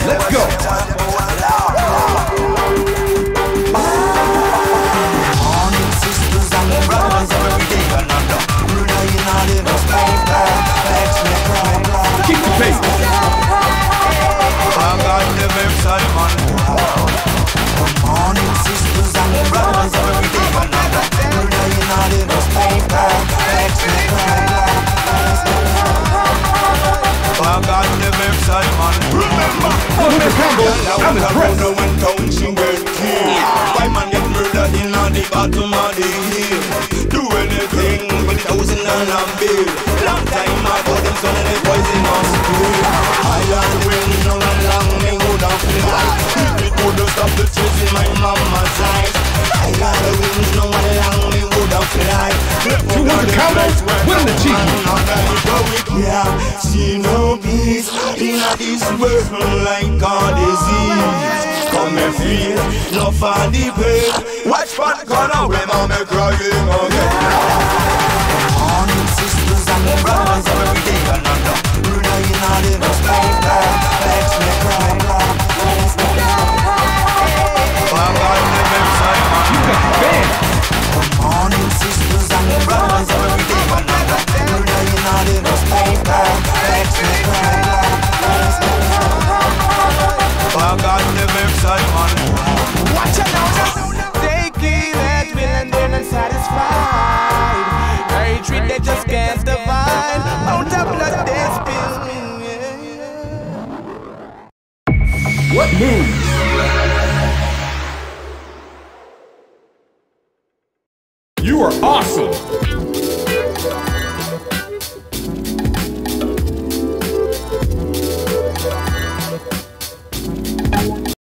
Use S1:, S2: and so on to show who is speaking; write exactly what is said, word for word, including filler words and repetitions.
S1: Let's go.
S2: Morning sisters and brothers every day another. Relying on the most paper, makes me cry.
S1: Keep the pace.
S2: I got the website, man. Morning sisters and brothers every day another. Relying on the most paper, makes me cry. I got the website, man. Remember,
S1: Welcome to Campbell. I'm impressed.
S2: when town she get killed. Why man get murdered in the bottom of the hill? Do anything with a thousand and a bill. Long time ago, them son of the poisonous pill. Island wind, no long me woulda fly. If it woulda stop the chase in my mama's eyes. Island wind, no long me woulda fly.
S1: two hundred combos, winning the cheeky.
S2: Yeah, see no peace in this world like a disease. Come and feel, no for the pain. Watch for the corner where mama crying again. Morning sisters and brothers every day another. Relying on the most paper, makes me cry. I got the website, man.
S1: You got the band.
S2: Morning sisters and brothers every day another. Relying on the most paper, makes me cry. I got the website, man.
S3: Watch out now, they keep it feeling they're unsatisfied. Hatred they just can't divide. Out of blood they spill.
S1: What moves? You are awesome.